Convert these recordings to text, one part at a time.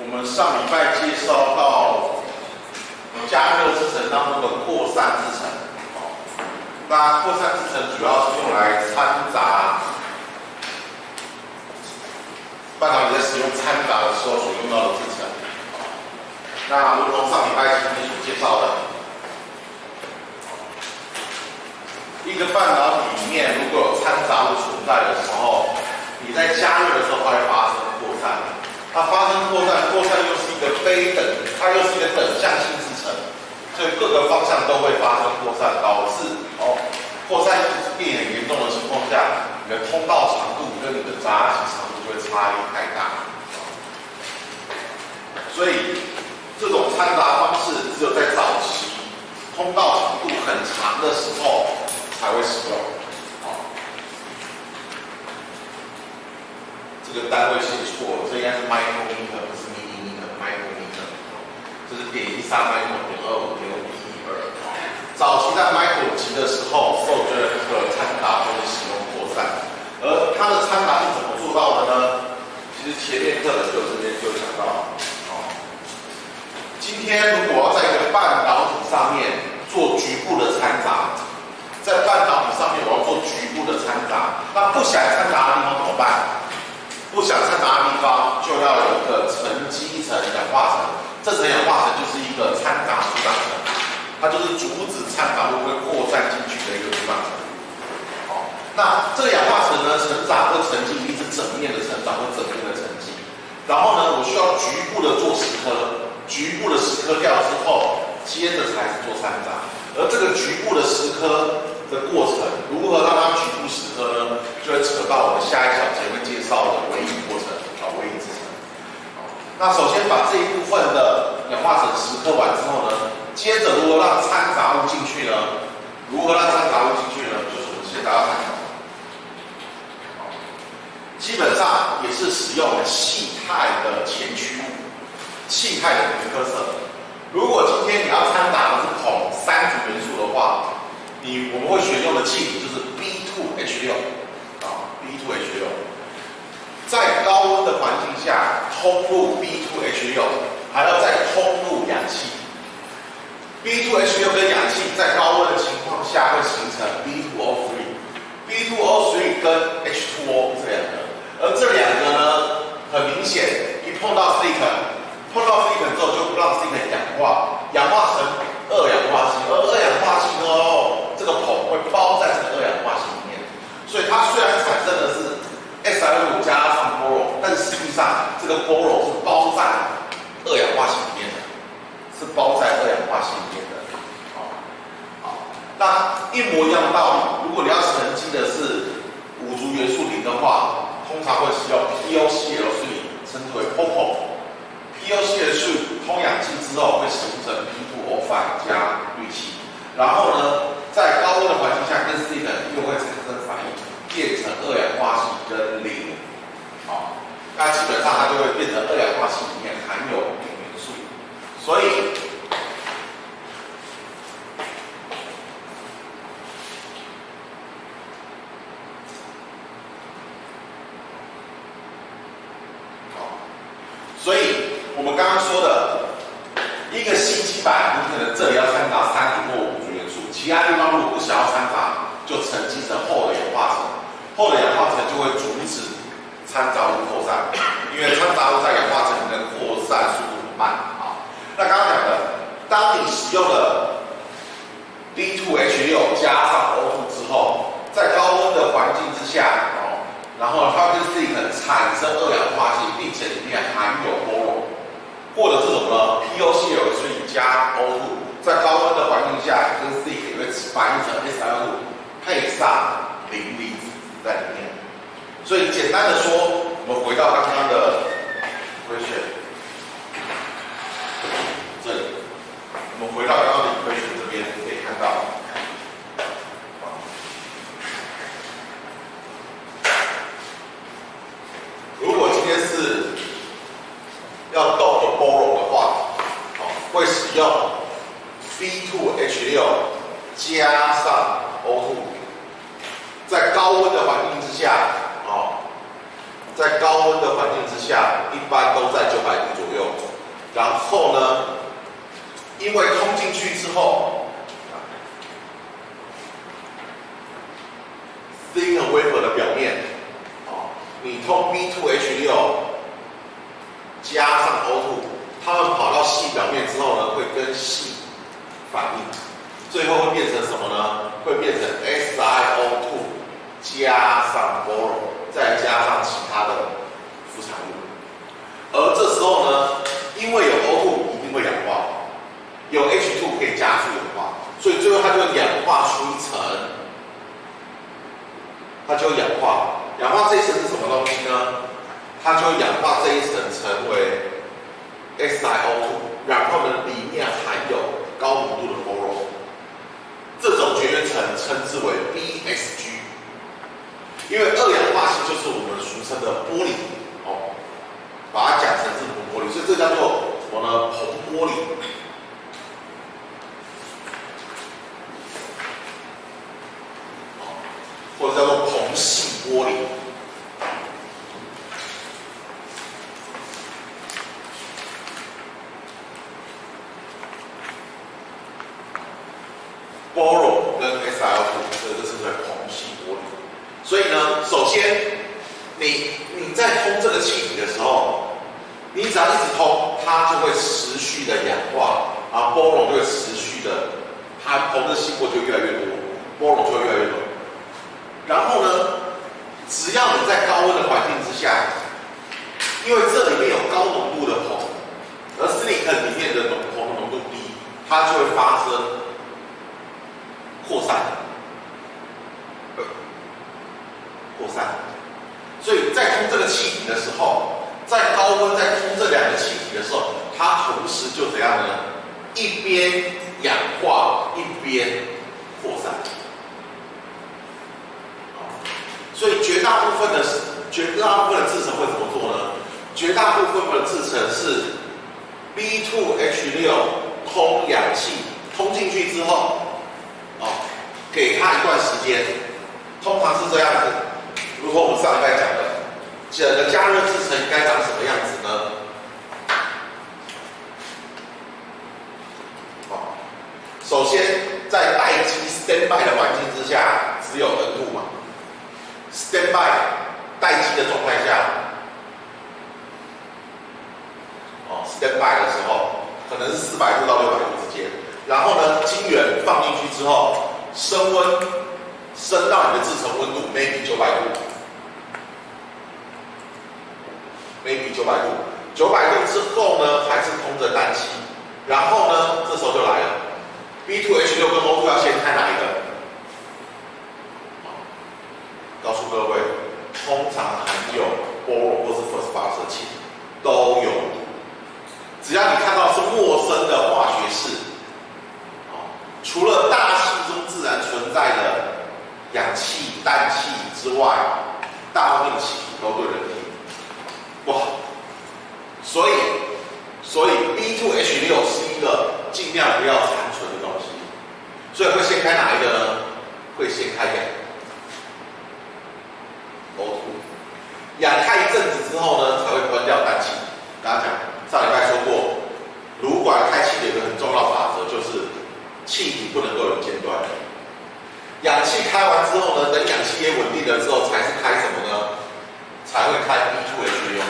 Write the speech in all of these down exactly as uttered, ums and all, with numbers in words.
我们上礼拜介绍到加热制程当中的扩散制程，那扩散制程主要是用来掺杂半导体在使用掺杂的时候所用到的制程。那如同上礼拜前面所介绍的，一个半导体里面如果有掺杂物存在的时候，你在加热的时候它会发生扩散。它发生扩散，扩散又是一个非等，它又是一个等向性制程，所以各个方向都会发生扩散，导致哦扩散变很严重的情况下，你的通道长度跟你的杂极长度就会差异太大。所以这种掺杂方式只有在早期通道长度很长的时候才会使用。这个单位写错了，这应该是 micrometer， 不是 millimeter，micrometer， 这是点一三 micro， 点二五，点五一二。早期在 micro 级的时候，受这个掺杂都是使用扩散，而它的掺杂是怎么做到的呢？其实前面课本就这边就讲到，哦，今天如果要在一个半导体上面做局部的掺杂，在半导体上面我要做局部的掺杂，那不想掺杂的地方怎么办？不想掺杂的地方，就要有一个沉积层氧化层。这层氧化层就是一个掺杂阻挡层，它就是阻止掺杂物会扩散进去的一个阻挡层。好，那这个氧化层呢，成长或沉积一定是整面的成长或整面的沉积。然后呢，我需要局部的做蚀刻，局部的蚀刻掉之后，接着才是做掺杂。而这个局部的蚀刻的过程，如何让它局部蚀刻呢？就会扯到我们下一小节会介绍的微影过程啊，微影制程。那首先把这一部分的氧化层蚀刻完之后呢，接着如何让掺杂物进去呢？如何让掺杂物进去呢？就是我们现在要看到的。基本上也是使用气态的前驱物，气态的皮克色。如果今天你要掺杂的是汞三族元素的话，你我们会选用的气体就是 B 二 H 六 啊 ，B 二 H 六，在高温的环境下通入 B 二 H 六，还要再通入氧气。B 二 H 六跟氧气在高温的情况下会形成 B 二 O 三，B 二 O 三跟 H 二 O 这两个，而这两个呢，很明显，一碰到 silicon， 碰到 silicon 之后就不让 silicon 氧化，氧化成二氧化氢，而二氧化氢哦，这个汞会包在这个二氧化氢里面，所以它虽然产生的是 S I 五 加上 boron， 但是实际上这个 boron 是包在二氧化氢里面的，是包在二氧化氢里面的。好，好，那一模一样的道理，如果你要沉积的是五族元素磷的话，通常会使用 P O C L 三，称之为 P O P O。P O C L 三通氧气之后会形成 P 二 O 五 加氯气，然后呢，在高温的环境下跟 silicon 又会产生反应，变成二氧化氢跟磷。好，那基本上它就会变成二氧化氢里面含有磷元素，所以所以我们刚刚说的一个细基板，你可能这里要掺杂三组或五组元素，其他地方如果不想要掺杂，就沉积成厚的氧化层，厚的氧化层就会阻止掺杂物扩散，因为掺杂物在氧化层里面扩散速度很慢啊。那刚刚讲的，当你使用了 B 二 H 六 加上 O 二 之后，在高温的环境之下，哦，然后它跟 silicon 产生二氧化氢，并且里面含有 boron， 或者这种呢 P O C L 三加 O 二， 在高温的环境下跟 silicon 会反应成 S I 五， 配上磷离子在里面。所以简单的说，我们回到刚刚的 equation， 这里，我们回到刚刚的 equation 这边可以看到。如果今天是要动的 boron 的话，会使用 B 二 H 六 加上 O 二， 在高温的环境之下，哦，在高温的环境之下。 然后呢，因为通进去之后 ，silicon wafer 的表面，哦，你通 B 二 H 六加上 O 二，它们跑到矽表面之后呢，会跟矽反应，最后会变成什么呢？会变成 S i O 二加上 boron， 再加上其他的副产物。而这时候呢，因为有 O 二一定会氧化，有 H 二可以加速氧化，所以最后它就会氧化出一层，它就会氧化。氧化这一层是什么东西呢？它就会氧化这一层成为 S i O 二，然后呢，里面含有高浓度的 boron， 这种绝缘层称之为 B S G。因为二氧化锡就是我们俗称的玻璃，哦，把它讲成是硼玻璃，所以这叫做什么呢？硼玻璃。或者叫做硼系玻璃。boron 跟 S i O 二，所以这是个硼系玻璃。所以呢，首先你你在通这个气体的时候，你只要一直通，它就会持续的氧化，然后 boron 就会持续的，它硼的细胞就越来越多 ，boron 就会越来越多。然后呢，只要你在高温的环境之下，因为这里面有高浓度的硼，而 silicon 里面的浓硼的浓度低，它就会发生扩散。扩散，所以在通这个气体的时候，在高温在通这两个气体的时候，它同时就怎样呢？一边氧化一边扩散。所以绝大部分的绝大部分的制程会怎么做呢？绝大部分的制程是 B 二 H 六 通氧气通进去之后，哦，给它一段时间，通常是这样子。如果我们上礼拜讲的，整个加热制程应该长什么样子呢？好，首先在待机 standby 的环境之下，只有 N 二嘛。standby 待机的状态下，哦 ，standby 的时候可能是四百度到六百度之间。然后呢，晶圆放进去之后，升温升到你的制程温度 maybe 九百度。maybe 九百度，九百度之后呢，还是通着氮气，然后呢，这时候就来了 ，B 二 H 六 跟 O 二要先开哪一个？告诉各位，通常含有 boron 或是 phosphorus 的气体都有毒，只要你看到是陌生的化学式，除了大气中自然存在的氧气、氮气之外，大部分的气体都对人体不好，所以，所以 B 二 H 六 是一个尽量不要残存的东西，所以会先开哪一个呢？会先开氧 O 二，氧开一阵子之后呢，才会关掉氮气。大家讲，上礼拜说过，炉管开气的有一个很重要的法则，就是气体不能够有间断。氧气开完之后呢，等氧气也稳定了之后，才是开什么呢？才会开 B 二 H 六。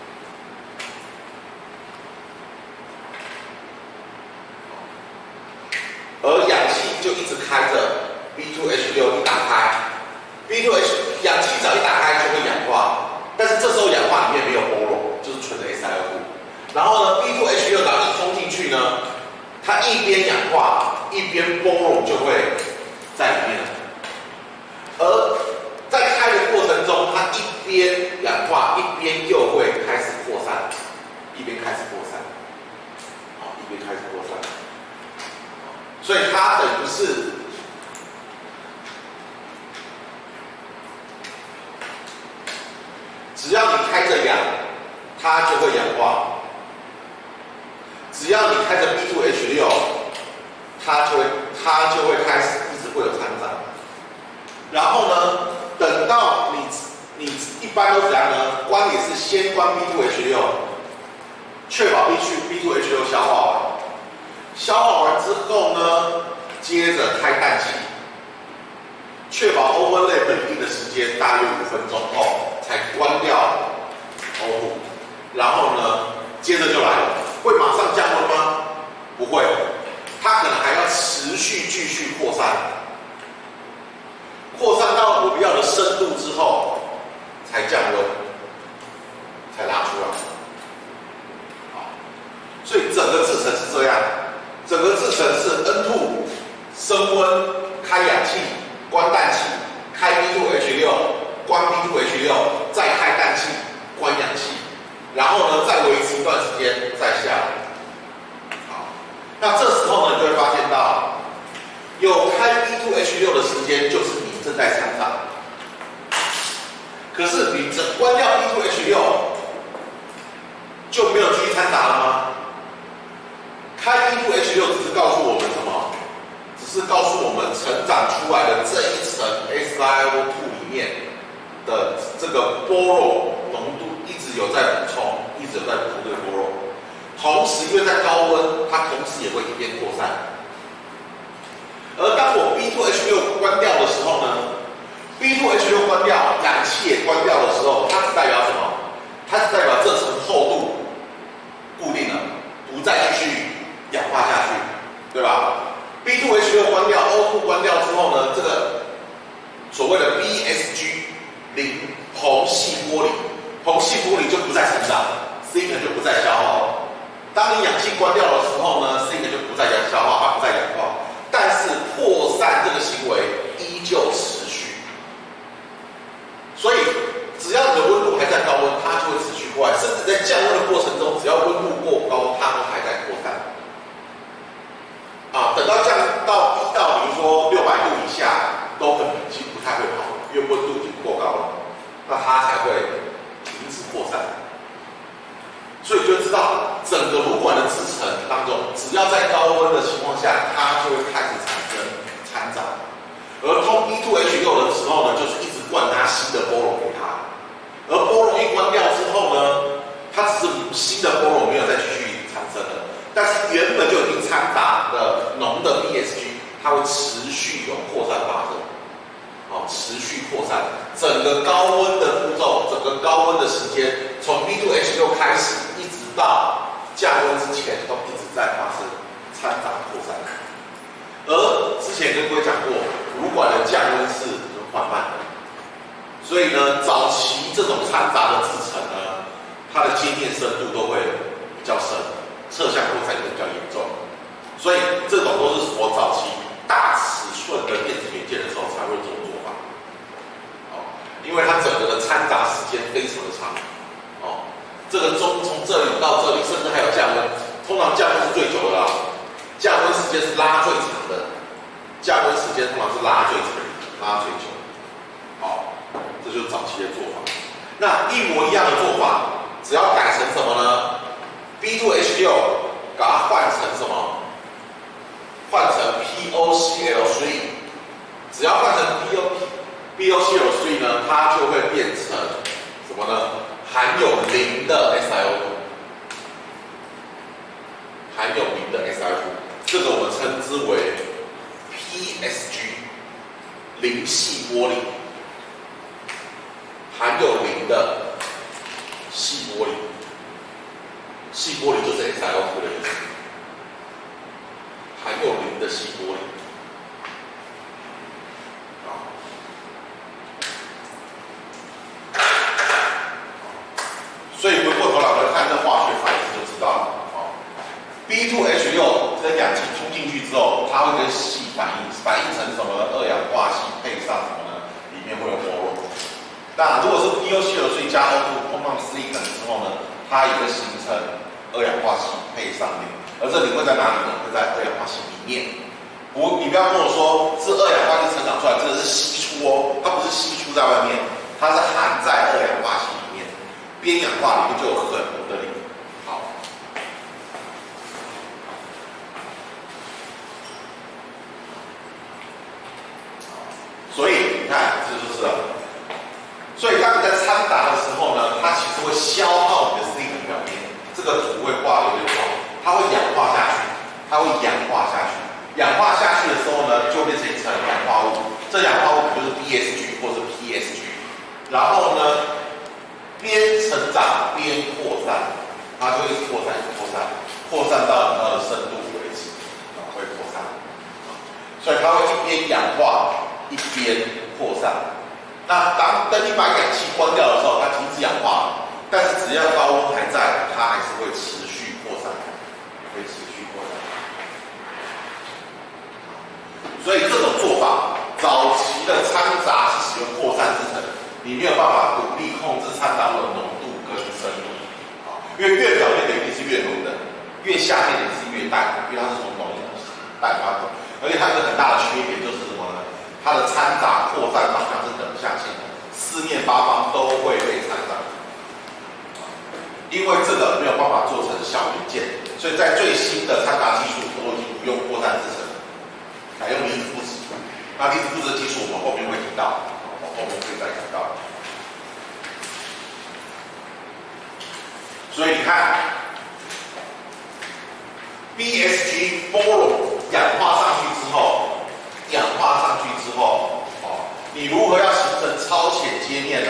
而氧气就一直开着 B 二 H 六， 一打开 B 二 H 氧气只要一打开就会氧化，但是这时候氧化里面没有 boron， 就是纯的 S i O 二。然后呢 B 二 H 六 只要一冲进去呢，它一边氧化一边 boron 就会在里面了。而在开的过程中，它一边氧化一边又会开始扩散，一边开始扩散，好，一边开始扩散。所以它等于是只要你开着氧，它就会氧化；只要你开着 B 二 H 六， 它就会它就会开始一直会有掺杂。然后呢，等到你你一般都怎样呢？关也是先关 B 二 H 六， 确保把 B 去 B 二 H 六消化完，消化完之后呢，接着开氮气，确保 overlap 一定的时间，大约五分钟后才关掉 O 二，然后呢，接着就来了，会马上降温吗？不会，它可能还要持续继续扩散，扩散到我们要的深度之后才降温，才拉出来。好，所以整个制程是这样，整个制程是 N 二 升温、开氧气、关氮气、开 B 二 H 六、关 B 二 H 六，再开氮气、关氧气，然后呢再维持一段时间再下来。那这时候呢，你就会发现到，有开 B 二 H 六的时间，就是你正在参杂。可是你整关掉 B 二 H 六，就没有继续掺杂了吗？开 B 二 H 六只是告诉我们什么？只是告诉我们成长出来的这一层 S i O 二 里面的这个波弱浓度一直有在补充，一直有在补充这个波弱。同时，因为在高温，它同时也会一边扩散。而当我 B 二 H 六 关掉的时候呢 ，B 二 H 六 关掉，氧气也关掉的时候，它只代表什么？它只代表这层厚度固定了，不再继续氧化下去，对吧 ？B 二 H 六 关掉 ，O 二 关掉之后呢，这个所谓的 B S G 零虹系玻璃，虹系玻璃就不再成长 ，C 可就不再消耗了。当你氧气关掉的时候呢 ，C 就不再消耗，它不再氧化，但是扩散这个行为依旧持续。所以，只要你的温度还在高温，它就会持续扩散，甚至在降温的过程中，只要温度过高，它都还在扩散。啊，等到降到低到比如说六百度以下，都很已经不太会跑了，因为温度已经过高了，那它才会停止扩散。所以你就知道，整个炉管的制程当中，只要在高温的情况下，它就会开始产生掺杂。而通 B 二 H 六 的时候呢，就是一直灌它新的波容给它。而波容一关掉之后呢，它只是新的波容没有再继续产生了，但是原本就已经掺杂的浓的 B S G， 它会持续有扩散发生。好，持续扩散，整个高温的步骤，整个高温的时间，从 B 二 H 六 开始，一直到降温之前，都一直在发生掺杂扩散。而之前跟各位讲过，炉管的降温是缓慢的，所以呢，早期这种掺杂的制程呢，它的接电深度都会比较深，侧向扩散也比较严重，所以这种都是我早期大尺寸的电子元件的时候才会做。因为它整个的掺杂时间非常的长，哦，这个中从这里到这里，甚至还有降温，通常降温是最久的啦，降温时间是拉最长的，降温时间通常是拉最长，拉最久，好，这就是早期的做法。那一模一样的做法，只要改成什么呢 ？B 二 H 六 把它换成什么？换成 P O C L 三，只要换成 P O B O C L 三呢，它就会变成什么呢？含有零的 S i O 二， 含有零的 S i O 二， 这个我们称之为 P S G 零系玻璃，含有零的细玻璃，细玻璃就是 S i O 二 的意思，含有零的细玻璃。所以回过头来，我们看这化学反应就知道了。哦 ，B 二 H 六 跟氧气冲进去之后，它会跟硒反应，反应成什么呢？二氧化硒配上什么呢？里面会有波弱。那如果是 P O C L 三加 O 二 碰撞 silicon 之后呢，它也会形成二氧化硒配上磷，而这磷会在哪里呢？会在二氧化硒里面。不，你不要跟我说是二氧化硒成长出来，这个是析出哦，它不是析出在外面，它是含在二氧化硒里面。边氧化里面就有很浓的磷。好，所以你看，这就是了。所以当你在掺杂的时候呢，它其实会消耗你的 silicon 表面，这个图会画的有点氧化下去的时候呢，就变成一层氧化物，这氧化物就是 B S G 或是 P S G， 然后呢，边成长边扩散，它就会扩散扩散，扩散到你要的深度为止，啊，会扩散，所以它会一边氧化一边扩散。那当等你把氧气关掉的时候，它停止氧化了，但是只要高温还在，它还是会持续扩散，会持续扩散。所以这种做法，早期的掺杂是使用扩散制成，你没有办法独立控制掺杂物的浓度跟深度，啊，因为越表面的一定是越浓的，越下面的是越淡的，因为它是从浓淡发的，而且它有一个很大的缺点就是什么呢？它的掺杂扩散方向是等向性的，四面八方都会被掺杂。因为这个没有办法做成小零件，所以在最新的掺杂技术都已经不用扩散制成，改用离子复制。那离子复制的技术我们后面会提到，我后面会再提到。所以你看 ，B S G boron 氧化上去之后。氧化上去之后，哦，你如何要形成超浅接面呢？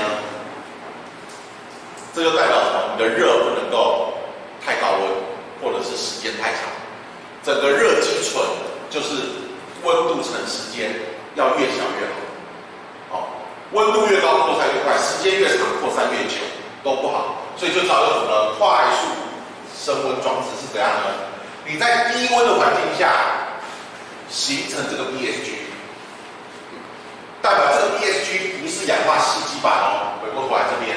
这就代表什么？你的热不能够太高温，或者是时间太长。整个热积存就是温度乘时间要越小越好。哦，温度越高扩散越快，时间越长扩散越久都不好。所以就找有什么快速升温装置是怎样呢？你在低温的环境下。形成这个 B S G， 代表这个 B S G 不是氧化细基板哦。回过头来这边，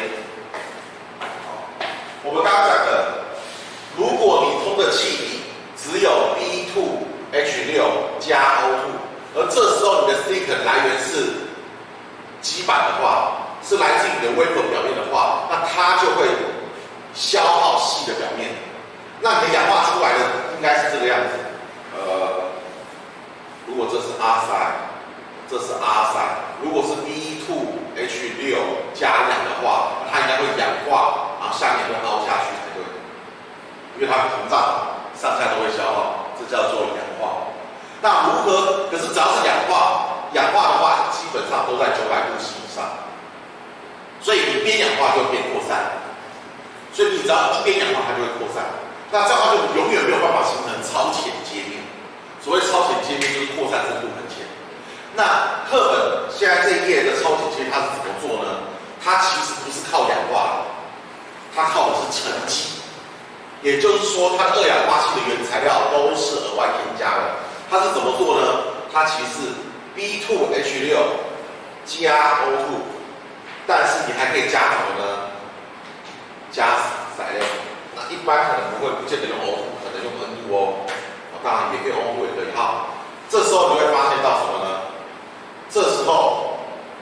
我们刚刚讲的，如果你通的气体只有 B 二 H 六 加 O 二， 而这时候你的 silicon 来源是基板的话，是来自你的 wafer 表面的话，那它就会消耗细的表面，那你的氧化出来的应该是这个样子，呃。如果这是阿塞，这是阿塞。如果是 B 二 H 六 加氧的话，它应该会氧化，然后下面会凹下去才对，因为它膨胀，上下都会消耗，这叫做氧化。那如何？可是只要是氧化，氧化的话基本上都在九百度 C 以上，所以你边氧化就会变扩散，所以你只要一边氧化，它就会扩散。那这样的话就永远没有办法形成超浅接面。所谓超浅接面就是扩散深度很浅。那课本现在这一页的超浅接面它是怎么做呢？它其实不是靠氧化，它靠的是沉积。也就是说，它二氧化氢的原材料都是额外添加的。它是怎么做呢？它其实 B 二 H 六 加 O 二， 但是你还可以加什么呢？加材料。那一般可能不会不见得用 O 二， 可能用 N 二 O。当然也可以 O 二 也可以。好，这时候你会发现到什么呢？这时候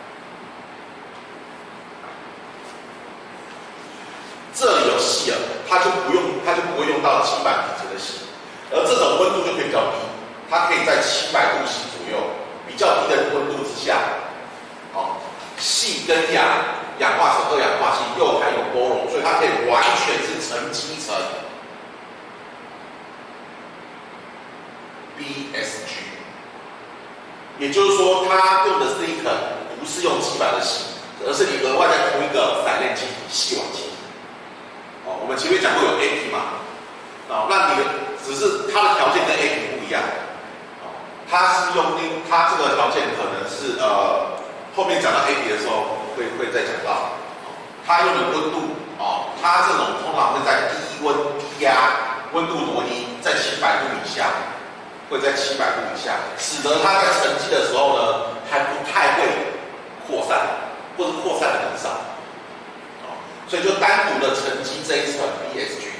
这里有锡了，它就不用，它就不会用到基板底层的锡，而这种温度就可以比较低，它可以在七百度 C 左右，比较低的温度之下，哦，锡跟氧氧化成二氧化锡，又含有 boron， 所以它可以完全是沉积层。B S G， 也就是说，它用的 silicon 不是用基板的锡，而是你额外再涂一个散链气体、细网气体。哦，我们前面讲过有 A P 嘛，哦，那你的只是它的条件跟 A P 不一样。哦，它是用另它这个条件可能是呃后面讲到 A P 的时候会会再讲到。哦，它用的温度哦，它这种通常会在低温低压，温度多低，在七百度以下。会在七百度以下，使得它在沉积的时候呢，还不太会扩散，或者扩散的很少，哦，所以就单独的沉积这一层 B S G，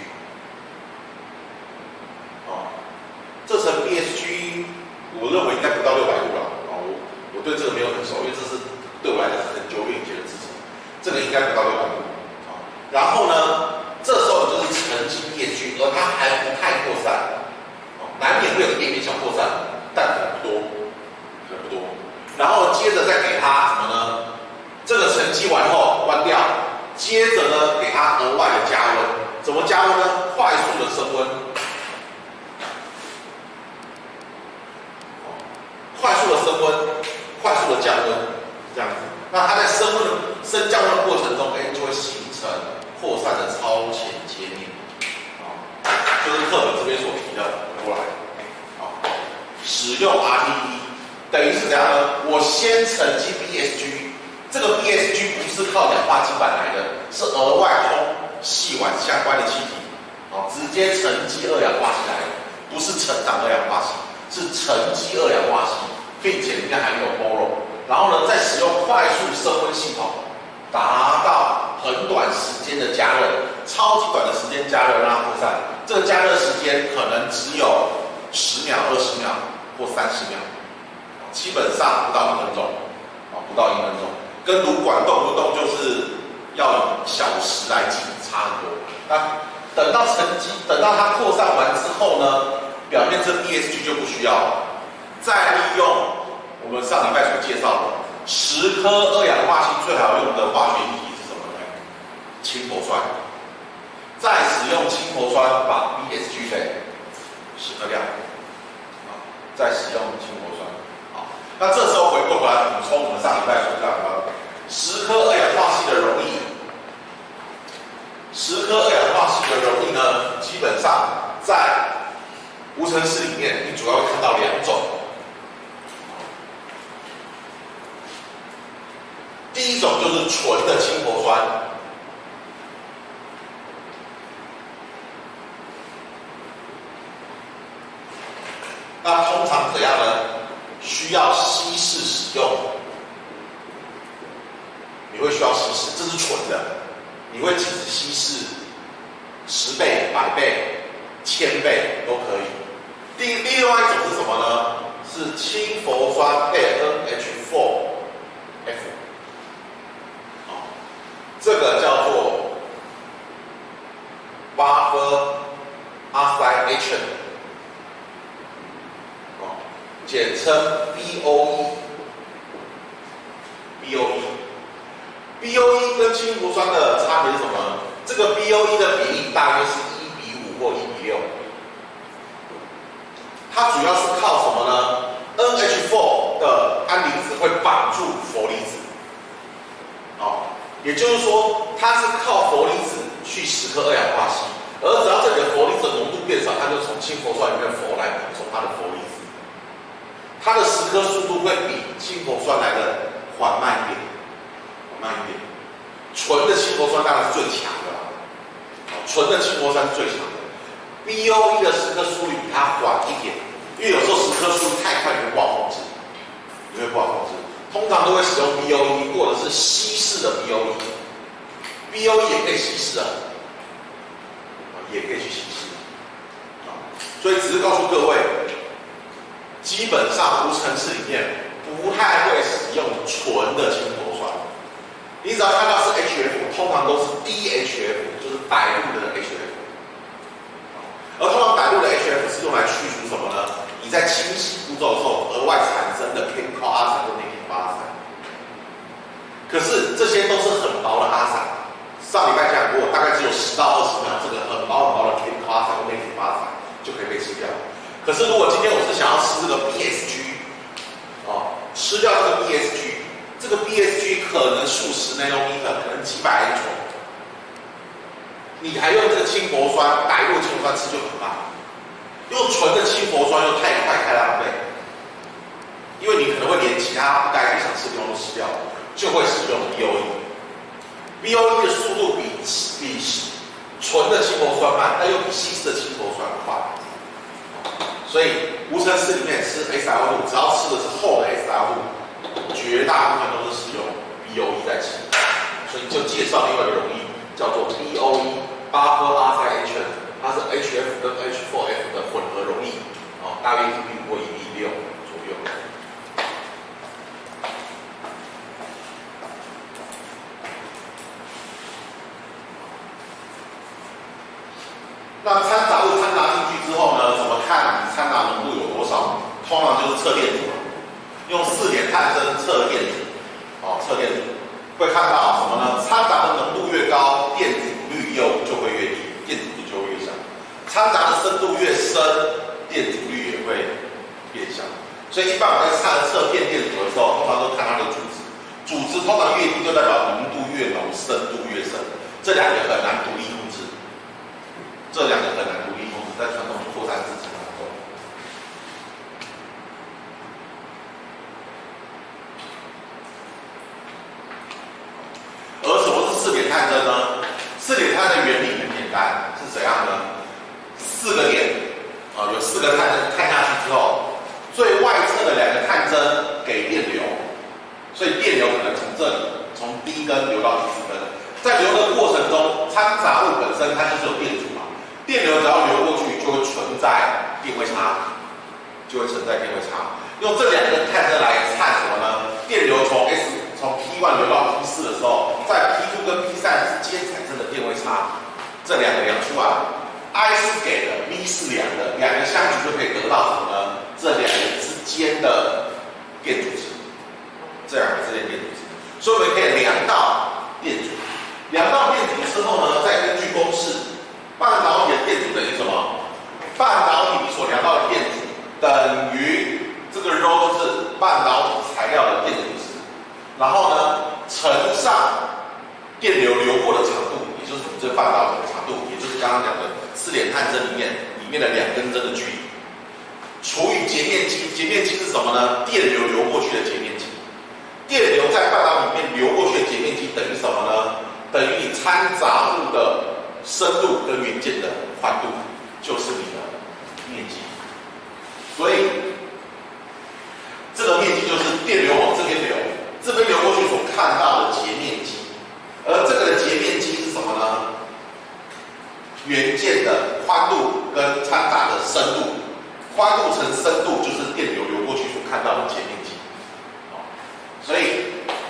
哦，这层 B S G， 我认为应该不到六百度了，哦，我我对这个没有很熟，因为这是对我来讲是很久远以前的事情，这个应该不到六百度，哦，然后呢，这时候就是沉积 B S G， 而它还不太扩散。难免会有一点点小扩散，但很不多，很不多。然后接着再给它什么呢？这个沉积完后关掉，接着呢给它额外的加温。怎么加温呢？快速的升温， 快速的升温，快速的降温，这样子。那它在升温的升降温的过程中，哎，就会形成扩散的超前界面，啊，就是课本这边所提的过来，啊，使用 R T E 等于是怎样呢？我先沉积 B S G， 这个 B S G 不是靠氧化基板来的，是额外通细烷相关的气体，啊，直接沉积二氧化锡来的，不是成长二氧化锡，是沉积二氧化锡，并且里面含有 boron。然后呢，再使用快速升温系统，达到很短时间的加热，超级短的时间加热让它扩散。这个加热时间可能只有十秒、二十秒或三十秒，基本上不到一分钟，啊，不到一分钟，跟炉管动不动就是要以小时来计，差很多。那等到沉积，等到它扩散完之后呢，表面这 B S G 就不需要了，再利用我们上礼拜所介绍的十颗二氧化锡最好用的化学液体是什么呢？氢砒酸。再使用氢砒酸把 B S G 给十颗掉，啊，再使用氢砒酸，好，那这时候回过头来补充我们上礼拜所讲的十颗二氧化锡的溶液，十颗二氧化锡的溶液呢，基本上在无尘室里面，你主要会看到两种。第一种就是纯的氢砒酸，那通常怎样呢？需要稀释使用，你会需要稀释，这是纯的，你会即使稀释十倍、百倍、千倍都可以。第另外一种是什么呢？是氢砒酸配 N H 四 F。这个叫做 buffer oxidation， 哦，简称 B O E。B O E，B O E 跟氢砒酸的差别是什么？这个 B O E 的比例大约是一比五或一比六。它主要是靠什么呢 ？N H 四 的氨离子会绑住氟离子，哦。也就是说，它是靠氟离子去十颗二氧化锡，而只要这里的氟离子浓度变少，它就从氢砒酸里面氟来补充它的氟离子。它的十颗速度会比氢砒酸来的缓慢一点，缓慢一点。纯的氢砒酸当然是最强的啦，纯的氢砒酸是最强的。B O E 的十颗速率比它缓一点，因为有时候十颗速率太快，你会不好控制，你会不好控制。通常都会使用 B O E 或者是稀释的 B O E，B O E 也可以稀释啊，也可以去稀释啊。所以只是告诉各位，基本上无尘室里面不太会使用纯的氢砒酸，你只要看到是 H F， 通常都是 D H F， 就是摆入的 H F。而通常摆入的 H F 是用来去除什么呢？你在清洗步骤的时候额外产生的 chemical oxide 跟 negative oxide。可是这些都是很薄的阿散，上礼拜讲过，大概只有十到二十秒，这个很薄很薄的 chemical oxide 跟 negative oxide 就可以被吃掉。可是如果今天我是想要吃这个 B S G， 哦，吃掉这个 B S G， 这个 B S G 可能数十 nanometer， 可能几百英寸，你还用这个氢砒酸摆入氢砒酸吃就很慢。用纯的氢砒酸又太快太浪费，因为你可能会连其他不该不想吃的地方都吃掉，就会使用 B O E。B O E 的速度比比纯的氢砒酸慢，但又比稀释的氢砒酸快。所以无尘室里面吃 S L 五，只要吃的是厚的 S L 五，绝大部分都是使用 B O E 在吃。所以就介绍另外一个溶液叫做 B O E。Buffer oxidation， 它是 H F 跟 H 四 F 的混合溶液，哦，大约一比五或一比六左右。那掺杂物掺杂进去之后呢，怎么看你掺杂浓度有多少？通常就是测电阻，用四点探针测电阻，哦，测电阻会看到什么呢？掺杂的浓度越高，电阻率又就会越低，电阻率就会越小。掺杂的深度越深，电阻率也会变小。 所以一般我们在测测变电阻的时候，通常都看它的阻值，阻值通常越低就代表浓度越浓，深度越深，这两个很难独立控制，这两个很难独立控制，在传统扩散制程当中。而什么是四点探针呢？四点探针的原理很简单，是怎样呢？四个点啊，有四个探针看下去之后，最外侧的两个探针给电流，所以电流可能从这里从第一根流到第四根，在流的过程中，掺杂物本身它就是有电阻嘛，电流只要流过去就会存在电位差，就会存在电位差。用这两根探针来看什么呢？电流从 S 从 P 一 流到 P 四 的时候，在 P 二 跟 P 三 之间产生的电位差，这两个量出来 ，I 是给的 ，V 是量的，两个相除就可以得到什么呢？这两个之间的电阻值，这两个之间的电阻值，所以我们可以量到电阻，量到电阻之后呢，再根据公式，半导体的电阻等于什么？半导体你所量到的电阻等于这个 ρ 就是半导体材料的电阻值。然后呢，乘上电流流过的长度，也就是你这半导体的长度，也就是刚刚讲的四点探针里面里面的两根针的距离，除以截面积。截面积是什么呢？电流流过去的截面积。电流在半导体里面流过去的截面积等于什么呢？等于你掺杂物的深度跟元件的宽度，就是你的面积。所以这个面积就是电流往这边流。这边流过去所看到的截面积，而这个的截面积是什么呢？元件的宽度跟掺杂的深度，宽度乘深度就是电流流过去所看到的截面积。所以，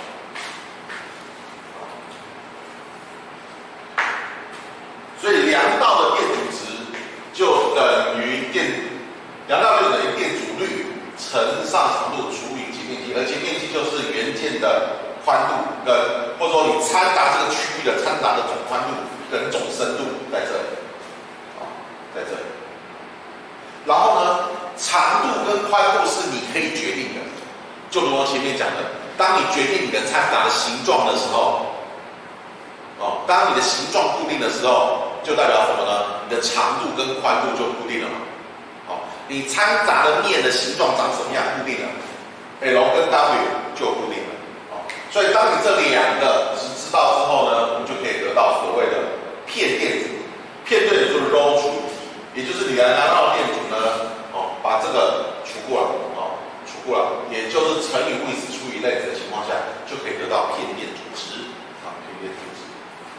所以量到的电阻值就等于电，量到就等于电阻率乘上长度除以截面积，而截面积就是元件的宽度跟，或者说你掺杂这个区域的掺杂的总宽度跟总深度在这里，啊，在这里。然后呢，长度跟宽度是你可以决定的，就如我前面讲的，当你决定你的掺杂的形状的时候，哦，当你的形状固定的时候，就代表什么呢？你的长度跟宽度就固定了嘛。好，你掺杂的面的形状长什么样固定了 ，L 跟 W 就固定了。好，所以当你这两个值知道之后呢，我们就可以得到所谓的片电阻。片电阻就是 ρ 除以 T， 也就是你来拿到的电阻呢，哦，把这个除过来，哦，除过来，也就是乘以 Width 除以 Length 的情况下，就可以得到片电阻值。啊，片电阻值。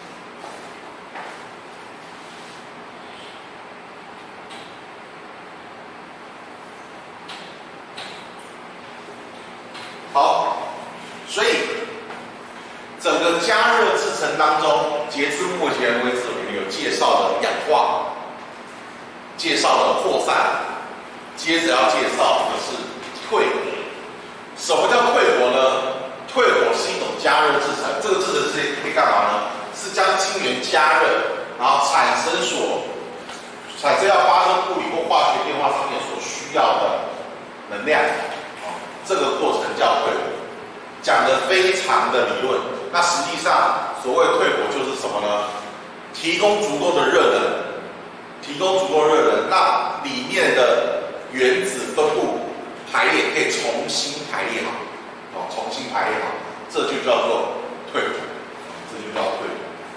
好，所以整个加热制程当中，截至目前为止，我们有介绍了氧化，介绍了扩散，接着要介绍的是退火。什么叫退火呢？退火是一种加热制程，这个制程是可以干嘛呢？是将晶圆加热，然后产生所产生要发生物理或化学变化上面所需要的能量。这个过程叫退火，讲得非常的理论。那实际上，所谓退火就是什么呢？提供足够的热能，提供足够热能，让里面的原子分布排列可以重新排列好，哦，重新排列好，这就叫做退火，这就叫退火。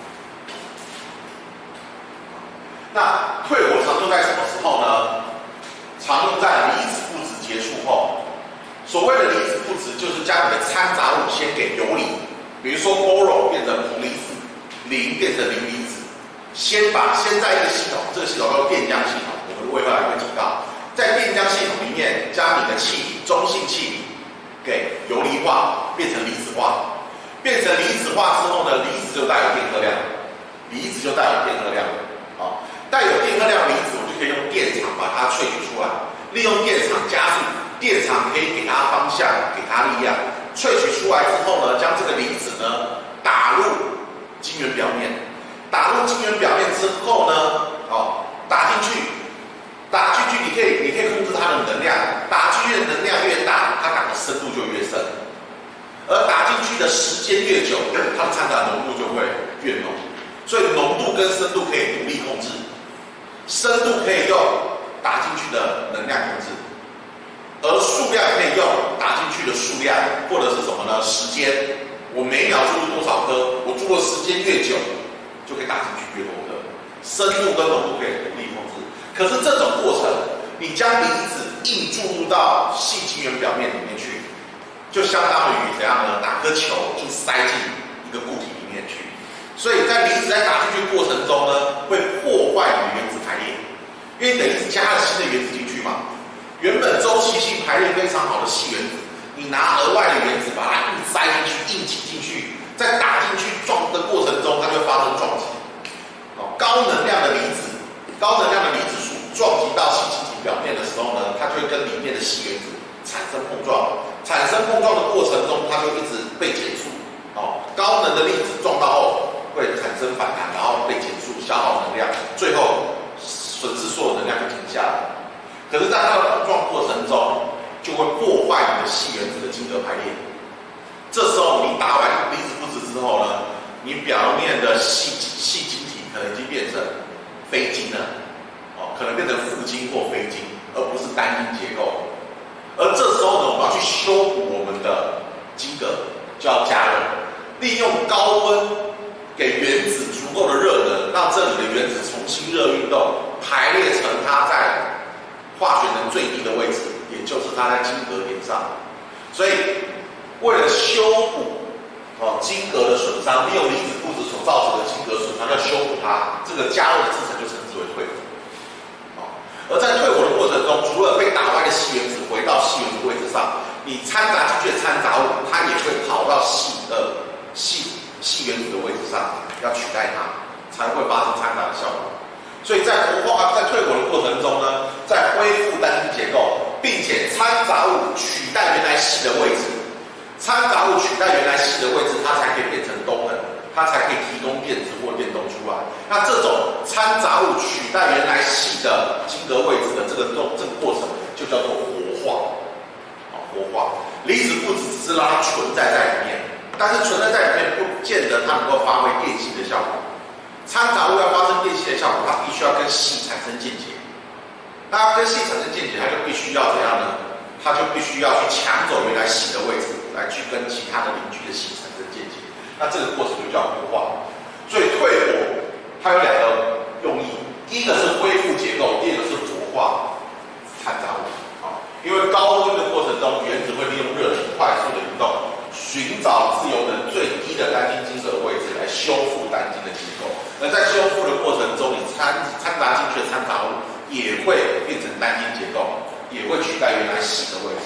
那退火常用在什么时候呢？常用在离子布质结束后。所谓的离子布质，就是将你的掺杂物先给游离，比如说 boro 变成硼离子，磷变成磷离子，先把先在一个系统，这个系统叫电浆系统，我们未来会讲到，在电浆系统里面，将你的气体中性气体给游离化，变成离子化，变成离子化之后呢，离子就带有电荷量，离子就带有电荷量，好，带有电荷量离子，我就可以用电场把它萃取出来，利用电场加速。电场可以给它方向，给它力量，萃取出来之后呢，将这个离子呢打入晶圆表面，打入晶圆表面之后呢，哦，打进去，打进去你可以你可以控制它的能量，打进去的能量越大。 跟深度可以独立控制，深度可以用打进去的能量控制，而数量可以用打进去的数量或者是什么呢？时间，我每秒注入多少颗，我注入时间越久，就可以打进去越多颗。深度跟浓度可以独立控制，可是这种过程，你将离子硬注入到细晶圆表面里面去，就相当于怎样呢？打颗球硬塞进一个固体里面去。所以在离子在打进去过程中呢，会破坏你的原子排列，因为等于是加了新的原子进去嘛。原本周期性排列非常好的细原子，你拿额外的原子把它硬塞进去、硬挤进去，在打进去撞的过程中，它就会发生撞击。哦，高能量的离子，高能量的离子束撞击到细晶体表面的时候呢，它就会跟里面的细原子产生碰撞。产生碰撞的过程中，它就一直被减速。哦，高能的粒子撞到后会产生反弹，然后被减速，消耗能量，最后损失所有能量就停下来。可是，在它的碰撞过程中，就会破坏你的细原子的晶格排列。这时候你打完离子布质之后呢，你表面的细细晶体可能已经变成非晶了，哦，可能变成负晶或非晶，而不是单晶结构。而这时候呢，我们要去修补我们的晶格，就要加热，利用高温给原子足够的热能，让这里的原子重新热运动，排列成它在化学能最低的位置，也就是它在晶格点上。所以，为了修补哦晶格的损伤，利用离子布质所造成的晶格损伤，要修补它，这个加热的制程就称之为退火。哦，而在退火的过程中，除了被打歪的细原子回到细原子位置上，你掺杂进去的掺杂物，它也会跑到细的细细原子的位置上，要取代它，才会发生掺杂的效果。所以在活化、在退火的过程中呢，在恢复单晶结构，并且掺杂物取代原来细的位置，掺杂物取代原来细的位置，它才可以变成氡能，它才可以提供电子或电动出来。那这种掺杂物取代原来细的晶格位置的这个动这个过程，就叫做活化。啊，活化，离子布质只是让它存在在里面，但是存在在里面不见得它能够发挥电性的效果。掺杂物要发生电性的效果，它必须要跟细产生键结。那跟细产生键结，它就必须要怎样呢？它就必须要去抢走原来细的位置，来去跟其他的邻居的细产生键结。那这个过程就叫活化。所以退火它有两个用意，第一个是恢复结构，第二个是活化掺杂物。啊，因为高温的过程中，原子会利用热能快速的移动，寻找自由能最低的单晶晶格的位置来修复单晶的结构。而在修复的过程中，你掺掺杂进去的掺杂物也会变成单晶结构，也会取代原来细的位置。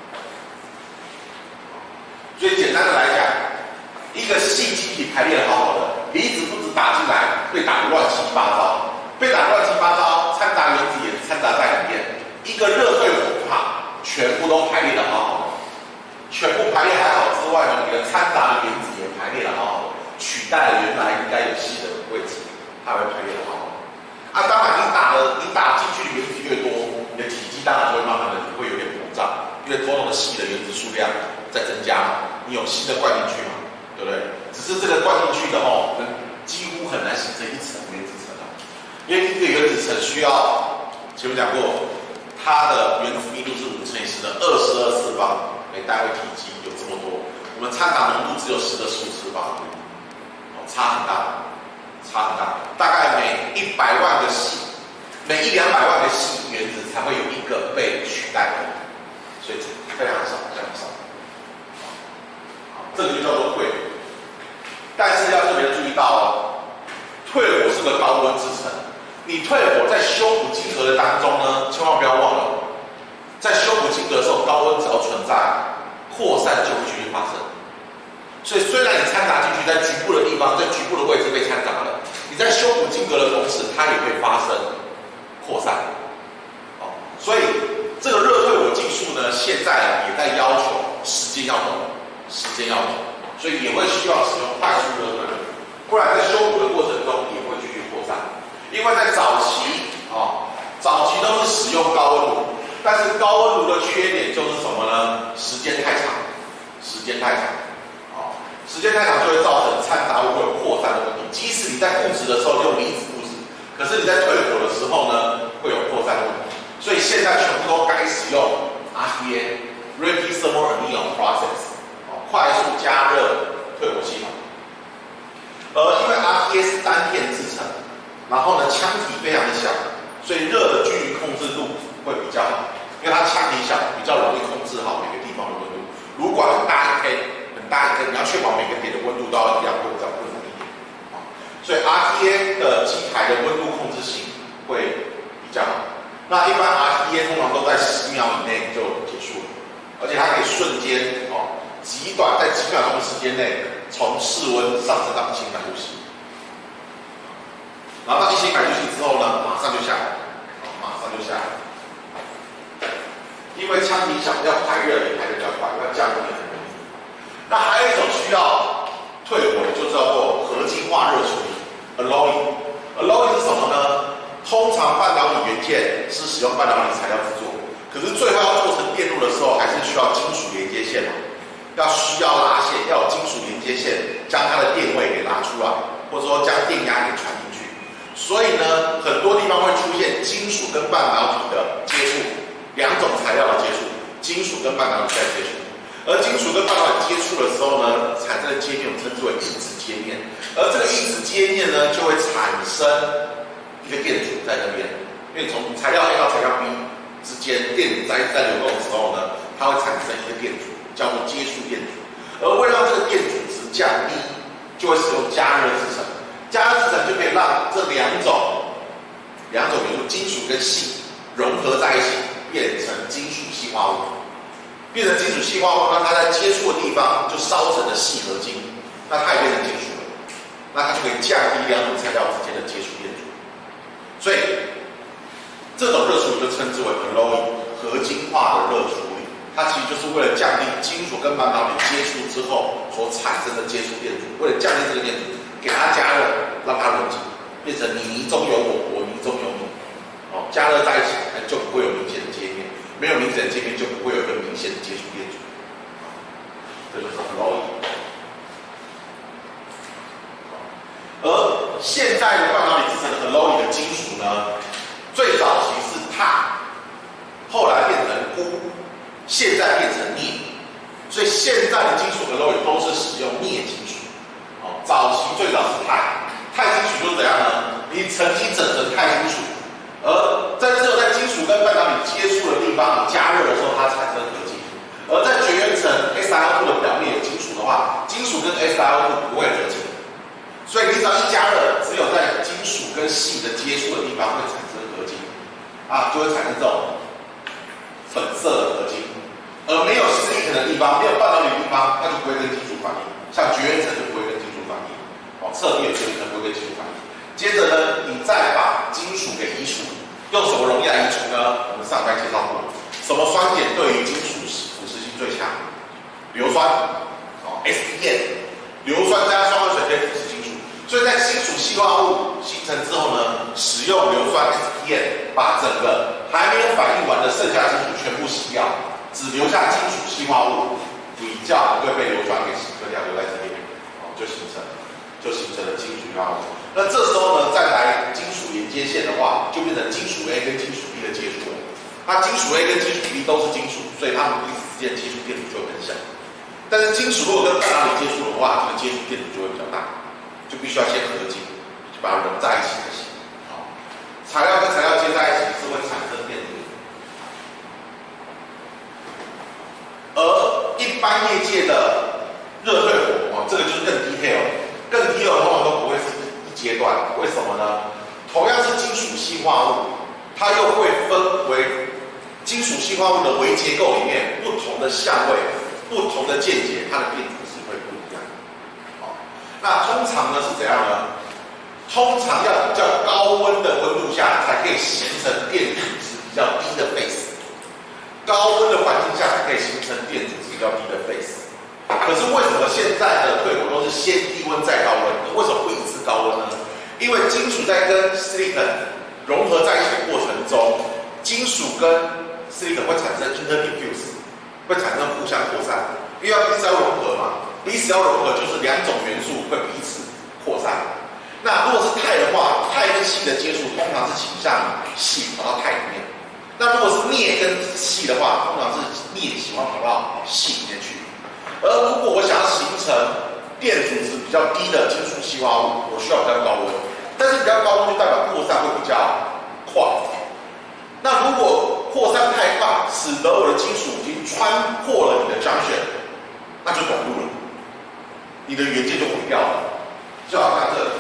所以简单的来讲，一个细晶体排列得好好的，离子布质打进来被打得乱七八糟，被打乱七八糟，掺杂原子也掺杂在里面。一个热退火塔全部都排列得好好的，全部排列还好之外呢，你的掺杂的原子也排列得好好的，取代了原来应该有细的位置，它会排列得好好的。啊，当然你打的你打进去的原子越多，你的体积当然就会慢慢的会有点膨胀，因为头脑的细的原子数量在增加嘛，你有新的灌进去嘛，对不对？只是这个灌进去的哦，几乎很难形成一层原子层啊，因为一个原子层需要前面讲过。它的原子密度是五乘以十的二十二次方每单位体积，有这么多。我们掺杂浓度只有十的十五次方，哦，差很大，差很大。大概每一百万个细，每一两百万个细原子才会有一个被取代的，所以非常少，非常少。好，这个就叫做退火。但是要特别注意到哦，退火是个高温制程。你退火在修补晶格的当中呢，千万不要忘了，在修补晶格的时候，高温只要存在，扩散就会继续发生。所以虽然你掺杂进去，在局部的地方，在局部的位置被掺杂了，你在修补晶格的同时，它也会发生扩散。哦，所以这个热退火技术呢，现在也在要求时间要短，时间要短，所以也会需要使用快速热退火，不然在修补的过程中也会继续扩散。因为在早期啊、哦，早期都是使用高温炉，但是高温炉的缺点就是什么呢？时间太长，时间太长。哦， 时间太长就会造成掺杂物会有扩散的问题。即使你在固执的时候用离子固执，可是你在退火的时候呢，会有扩散的问题。所以现在全部都改使用 R T A（Rapid Thermal Annealing Process） 快速加热退火系统。而因为 R T A 是单片制成，然后呢腔体非常的小，所以热的均匀控制度会比较好。因为它腔体小，比较容易控制好每个地方的温度。炉管很大一根，很大一根，你要确保每个点的温度都要一样，会比较困难一点。所以 R T A 的机台的温度控制性会比较好。那一般 R T A 通常都在十秒以内就结束了，而且它可以瞬间哦，极短在几秒钟的时间内，从室温上升到一千百度 C。然后到一千百度 C 之后呢，马上就下来，马上就下来。因为腔体小，要排热也排得比较快，要降温也很容易。那还有一种需要退火的，就叫做合金化热处理 （alloying）。alloying 是什么呢？通常半导体元件是使用半导体材料制作，可是最后要做成电路的时候，还是需要金属连接线嘛，要需要拉线，要有金属连接线将它的电位给拉出来，或者说将电压给传进去。所以呢，很多地方会出现金属跟半导体的接触。两种材料的接触，金属跟半导体在接触，而金属跟半导体接触的时候呢，产生的接面我们称之为异质接面，而这个异质接面呢，就会产生一个电阻在那边，因为从材料 A 到材料 B 之间，电阻在在流动的时候呢，它会产生一个电阻，叫做接触电阻，而为了让这个电阻值降低，就会使用加热制成，加热制成就可以让这两种两种元素，金属跟锡融合在一起。变成金属细化物，变成金属细化物，那它在接触的地方就烧成了锡合金，那它也变成金属了，那它就可以降低两种材料之间的接触电阻。所以这种热处理就称之为 alloying 合金化的热处理，它其实就是为了降低金属跟半导体接触之后所产生的接触电阻，为了降低这个电阻，给它加热，让它溶解，变成你泥中有我，我泥中有你。哦，加热在一起就不会有明显的接面，没有明显的接面就不会有一个明显的接触电阻。这就是 alloying。而现在的半导体制成的 alloying 的金属呢，最早期是钛，后来变成钴，现在变成镍。所以现在的金属 alloying 都是使用镍金属。哦，早期最早是钛，钛金属就是怎样呢？你曾经整成钛金属。而在只有在金属跟半导体接触的地方，你加热的时候它产生合金。而在绝缘层 S i O 二 的表面有金属的话，金属跟 S i O 二 不会合金。所以你只要一加热，只有在金属跟锡的接触的地方会产生合金，啊，就会产生这种粉色的合金。而没有 silicon 的地方，没有半导体的地方，它就不会跟金属反应。像绝缘层就不会跟金属反应，哦，侧壁有绝缘层不会跟金属反应。接着呢，你再把金属给移除，用什么容易来移除呢？我们上班介绍过，什么酸碱对于金属腐蚀性最强？硫酸，哦 ，S P N， 硫酸加双氧水可以腐蚀金属，所以在金属细化物形成之后呢，使用硫酸 S P N 把整个还没有反应完的剩下的金属全部洗掉，只留下金属细化物，比较不会被硫酸给洗掉，留在这边，哦，就形成就形成了金属细化物。那这时候呢，再来金属连接线的话，就变成金属 A 跟金属 B 的接触了。那金属 A 跟金属 B 都是金属，所以它们彼此之间接触电阻就会很小。但是金属如果跟半导体接触的话，这个接触电阻就会比较大，就必须要先合金，就把它融在一起才行。好，材料跟材料接在一起是会产生电阻。而一般业界的热退火，哦，这个就是更 detail， 更 detail 通常都不会是阶段，为什么呢？同样是金属细化物，它又会分为金属细化物的微结构里面不同的相位、不同的键节，它的电阻是会不一样。好，那通常呢是怎样呢？通常要比较高温的温度下才可以形成电阻值比较低的 phase， 高温的环境下才可以形成电阻值比较低的 phase。可是为什么现在的退火都是先低温再高温？为什么不一次高温呢？因为金属在跟 silicon 融合在一起的过程中，金属跟 silicon 会产生 interdiffuse， 会产生互相扩散，因为要一直要融合嘛， 彼此要融合，就是两种元素会彼此扩散。那如果是钛的话，钛跟锡的接触通常是倾向锡跑到钛里面。那如果是镍跟锡的话，通常是镍喜欢跑到锡里面去。而如果我想要形成电阻值比较低的金属硒化物，我需要比较高温，但是比较高温就代表扩散会比较快。那如果扩散太快，使得我的金属已经穿破了你的junction，那就短路了，你的元件就毁掉了。就好像这里，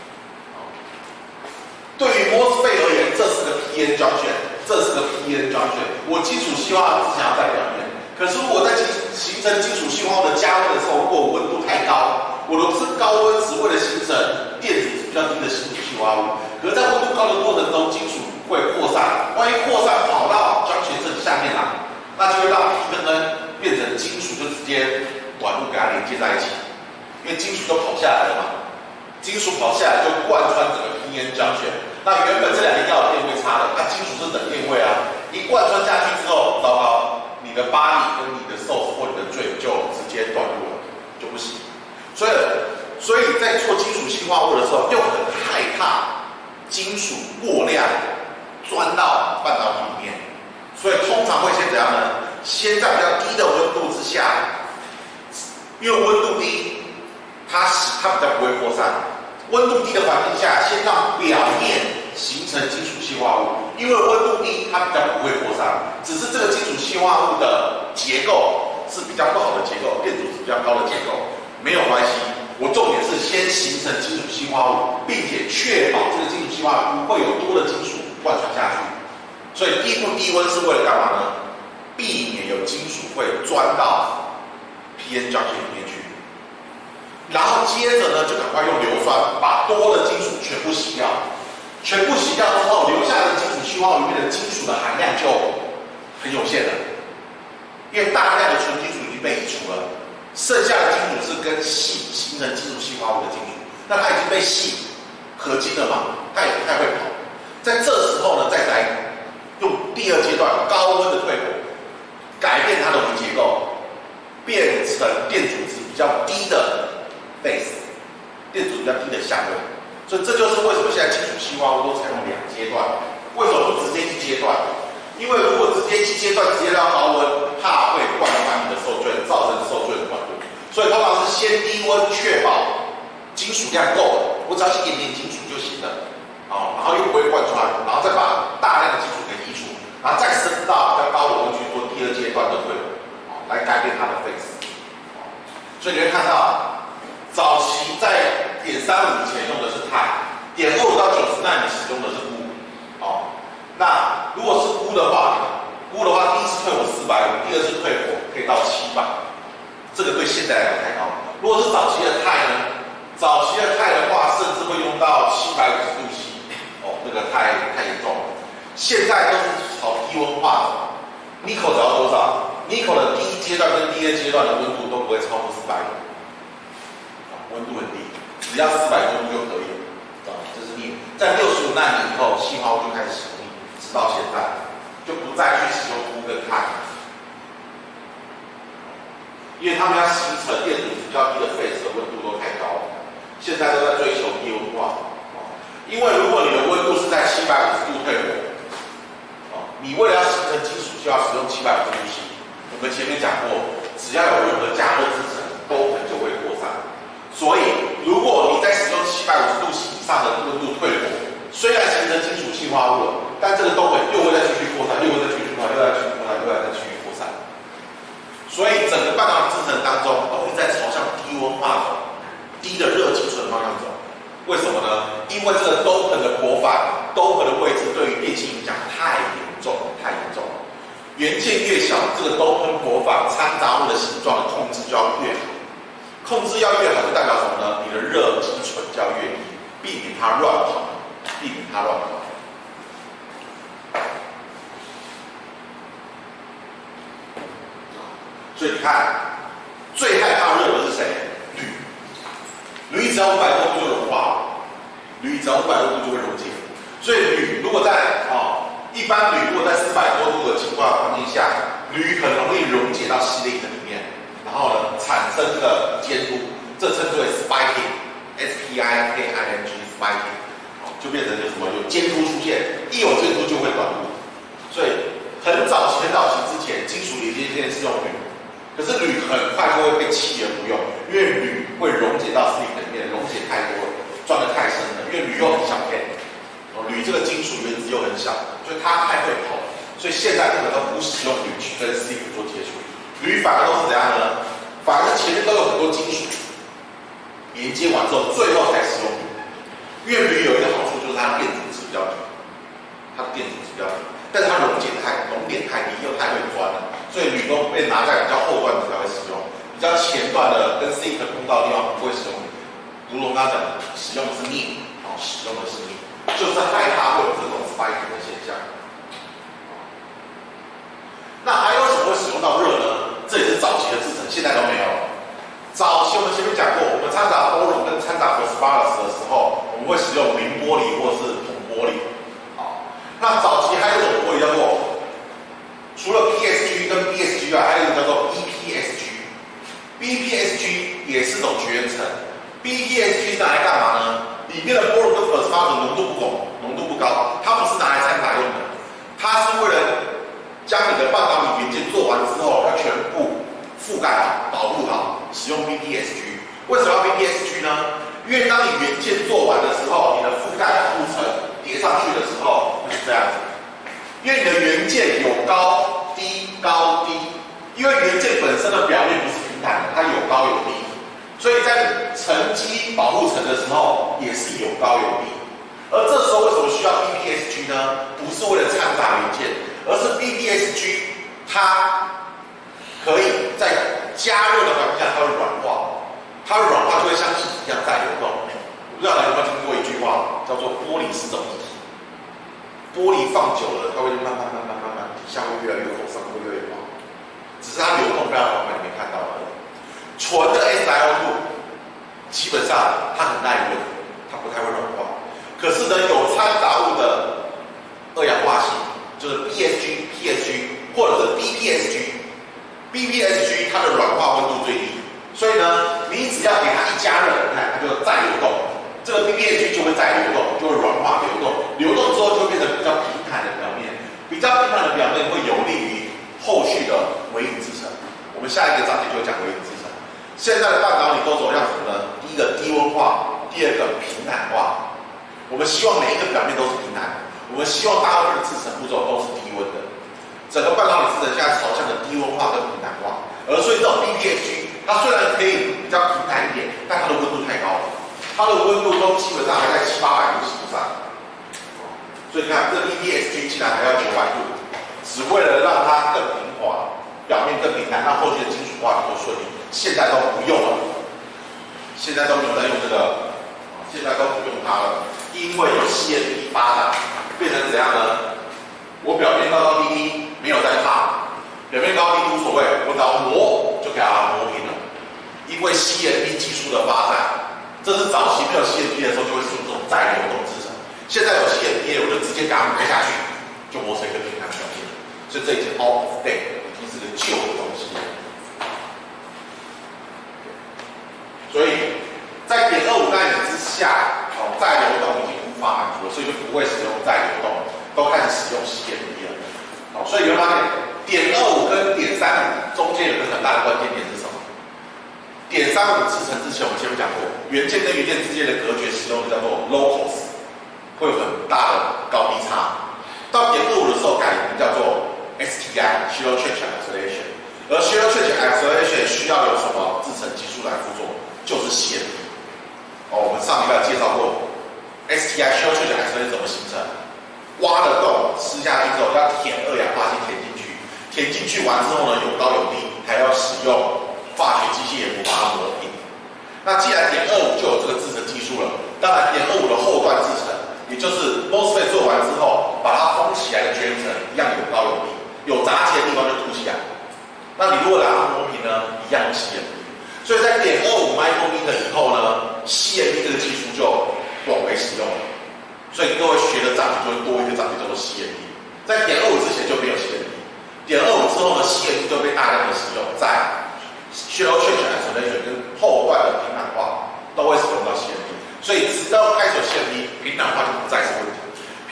对于 MOSFET 而言，这是个 P N junction， 这是个 P N junction。我金属硒化只想要在表面，可是如果在形成金属硒化物的加温的时候，如果我温度太高，我都是高温只为了形成电阻值比较低的金属硒化物，可是在温度高的过程中，金属会扩散，万一扩散跑到junction这下面来，那就会让 P 跟 N 变成金属就直接管路给它连接在一起，因为金属都跑下来了嘛。金属跑下来就贯穿整个 P N junction， 那原本这两边要有电位差的，那金属是等电位啊，一贯穿下去之后，糟糕，你的巴黎跟你的 source 或你的 drain 就直接断路了，就不行。所以，所以在做金属硒化物的时候，又很害怕金属过量钻到半导体里面，所以通常会先怎样呢？先在比较低的温度之下，因为温度低。它它比较不会扩散，温度低的环境下，先让表面形成金属硒化物，因为温度低，它比较不会扩散。只是这个金属硒化物的结构是比较不好的结构，电阻值比较高的结构，没有关系。我重点是先形成金属硒化物，并且确保这个金属硒化物不会有多的金属贯穿下去。所以低不低温是为了干嘛呢？避免有金属会钻到 P N junction 里面去。然后接着呢，就赶快用硫酸把多的金属全部洗掉，全部洗掉之后，留下的金属硒化物里面的金属的含量就很有限了，因为大量的纯金属已经被移除了，剩下的金属是跟锡形成金属硒化物的金属，那它已经被锡合金了嘛，它也不太会跑。在这时候呢，再来用第二阶段高温的退火，改变它的微结构，变成电阻值比较低的。base 电阻比较低的相位，所以这就是为什么现在金属硒化物都采用两阶段，为什么不直接一阶段？因为如果直接一阶段直接到高温，怕会贯穿你的受卷，造成受卷的管路，所以通常是先低温确保金属量够了，我只要一点点金属就行了，啊，然后又不会贯穿，然后再把大量的金属给移除，然后再升到比较高的温去做第二阶段的退火，来改变它的 phase， 所以你会看到。早期在点三五以前用的是钛，点二五到九十纳米使用的是钴，哦，那如果是钴的话，钴的话第一次退火四百五，第二次退火可以到七百，这个对现在来讲太高。如果是早期的钛呢，早期的钛的话，甚至会用到七百五十度 C， 哦，那个太太严重了。现在都是朝低温化的 ，Nickel 只要多少 ？Nickel 的第一阶段跟第二阶段的温度都不会超过四百五。温度很低，只要四百多度就可以了，啊，这是你在六十五纳米以后，硒化物就开始使用，直到现在就不再去使用钴跟钛，因为他们要形成电阻比较低的 phase 的温度都太高了，现在都在追求低温化，啊，因为如果你的温度是在七百五十度退火，啊，你为了要形成金属就要使用七百五十度 C， 我们前面讲过，只要有任何加热制成，都很就会扩散。所以，如果你在使用七百五十度以上的温度退火，虽然形成金属硒化物了，但这个东北又会再继续扩散，又会再继续扩散，又会再继续扩散，又会再继续扩散。所以，整个半导体制程当中都会在朝向低温化走、低的热积存方向走。为什么呢？因为这个都盆的活法，都盆的位置对于电性影响太严重，太严重了。元件越小，这个都喷活法掺杂物的形状的控制就要越好。控制要越好，就代表什么呢？你的热积存就要越低，避免它乱跑，避免它乱跑。所以你看，最害怕热的是谁？铝。铝只要五百多度就融化了，铝只要五百多度就会溶解。所以铝如果在哦，一般铝如果在四百多度的情况环境下，铝很容易溶解到锡离子里面。然后呢产生这个监督，这称之为 spiking，S P I K I N G spiking， 就变成有什么有监督出现，一有监督就会短路。所以很早期很早期之前，金属连接线是用铝，可是铝很快就会被弃而不用，因为铝会溶解到 silicon 里面，溶解太多了，钻得太深了，因为铝又很小片，哦，铝这个金属原子又很小，所以它太会跑，所以现在根本都不使用铝去跟 silicon 做接触。铝反而都是怎样呢？反而前面都有很多金属连接完之后，最后才使用铝。因为铝有一个好处就是它的电阻值比较低，它的电阻值比较低，但是它溶解太熔点太低，又太会钻了，所以铝都被拿在比较后段才会使用，比较前段的跟 silicon 碰到的地方不会使用铝。如同刚刚讲的，使用的是镍，哦，使用的是镍，就是害它会有这种 spiking 的现象。那还有什么会使用到热呢？这也是早期的制程，现在都没有了。早期我们前面讲过，我们掺杂 boron 跟掺杂 phosphorus 的时候，我们会使用磷玻璃或是铜玻璃。好，那早期还有一种玻璃叫做，除了 P S G 跟 B S G 外，还有一个叫做 B P S G。B P S G 也是种绝缘层。B P S G 是拿来干嘛呢？里面的 boron 跟 phosphorus 浓度不够，浓度不高，它不是拿来掺杂用的，它是为了将你的半导体元件做完之后，要全部覆盖好、保护好，使用 B P S G。为什么要 B P S G 呢？因为当你元件做完的时候，你的覆盖保护层叠上去的时候，就是这样子。因为你的元件有高低高低，因为元件本身的表面不是平坦的，它有高有低，所以在沉积保护层的时候也是有高有低。而这时候为什么需要 B P S G 呢？不是为了掺杂元件，而是 B P S G 它可以在加热的环境下，它会软化，它的软化就会像液体一样在流动。我不知道你有没有听过一句话，叫做玻璃是种液体，玻璃放久了，它会慢慢慢慢慢慢底下会越来越厚，上面会越来越薄，只是它流动非常缓慢，你没看到而已。纯的 S i O 二 基本上它很耐热，它不太会软化。可是呢，有掺杂物的二氧化锌，就是 B S G、P S G 或者是 B P S G。B P S G 它的软化温度最低，所以呢，你只要给它一加热，你看它就再流动，这个 B P S G 就会再流动，就会软化流动，流动之后就变成比较平坦的表面，比较平坦的表面会有利于后续的微影制程。我们下一个章节就会讲微影制程。现在的半导体都走向什么呢？第一个低温化，第二个平坦化。我们希望每一个表面都是平坦的，我们希望大部分的制程步骤都是低温的。整个半导体制程现在朝向的低温化跟平坦化，而所以这种 B P S G 它虽然可以比较平坦一点，但它的温度太高了，它的温度都基本上还在七八百度以上。所以你看这 B P S G 竟然还要九百度，只为了让它更平滑，表面更平坦，让后续的金属化能够顺利。现在都不用了，现在都没有在用这个，现在都不用它了。因为有 C M P 发展，变成怎样呢？我表面高高低低没有在怕，表面高低低无所谓，我只要磨就给它磨平了。因为 C M P 技术的发展，这是早期没有 C M P 的时候就会使用这种再流动制程，现在有 C M P 我就直接给它磨下去，就磨成一个平坦表面，所以这已经 out of date， 已经是个旧的东西了。所以在点二五纳米之下。哦，再流动已经无法满足了，所以就不会使用再流动了，都开始使用 C M P 了。好，所以你会发现点二五跟点三五中间有个很大的关键点是什么？点三五制程之前我们前面讲过，元件跟元件之间的隔绝使用的叫做 locals， 会有很大的高低差。到点二五的时候改名叫做 S T I，Shallow Trench Isolation， 而 Shallow Trench Isolation 需要有什么制程技术来辅佐？就是 C M P。哦，我们上礼拜介绍过 S T I Shallow Trench Isolation 怎么形成？挖了洞，吃下去之后要填二氧化锌填进去，填进去完之后呢，有高有低，还要使用化学机械膜把它磨平。那既然点二五就有这个制程技术了，当然点二五的后段制程，也就是 MOSFET 做完之后，把它封起来的绝缘层一样有高有低，有杂气的地方就凸起来。那你如果把它磨平呢，一样有 C M P。所以在点二五 micrometer 以后呢 ，C M P 这个技术就广为使用了。所以各位学的章节就会多一个章节叫做 C M P。在点二五之前就没有 C M P， 点二五之后呢 ，C M P 就被大量的使用在 Shallow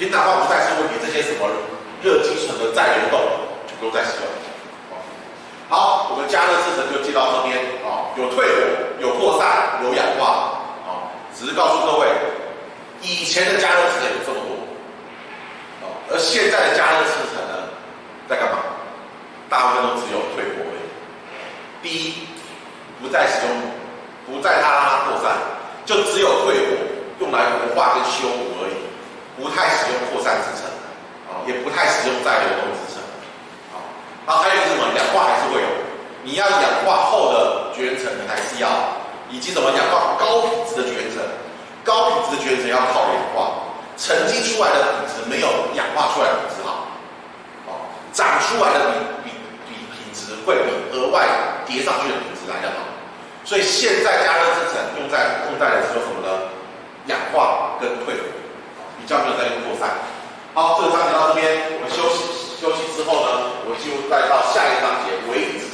天然化不再是问题，这些什么热积存的再流动全都在使用。好，我们加热制程就接到这边啊，有退火，有扩散，有氧化啊。只是告诉各位，以前的加热制程有这么多，啊，而现在的加热制程呢，在干嘛？大部分都只有退火而已。第一，不再使用，不再它让它扩散，就只有退火，用来活化跟修补而已，不太使用扩散制程，啊，也不太使用再流动制程，啊，然后还有一个是什么？氧化还是会有，你要氧化后的绝缘层还是要，以及什么氧化高品质的绝缘层，高品质的绝缘层要靠氧化，沉积出来的品质没有氧化出来的品质好，哦，长出来的比比比品质会比额外叠上去的品质来得好，所以现在加热制程用在用在的只有什么呢？氧化跟退火，比较没有在用扩散。好，这个章节到这边，我们休息休息之后呢，我们进入再到下一个章节微